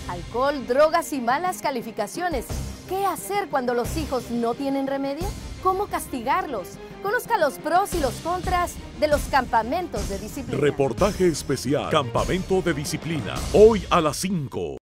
alcohol, drogas y malas calificaciones. ¿Qué hacer cuando los hijos no tienen remedio? ¿Cómo castigarlos? Conozca los pros y los contras de los campamentos de disciplina. Reportaje especial, Campamento de Disciplina, hoy a las 5.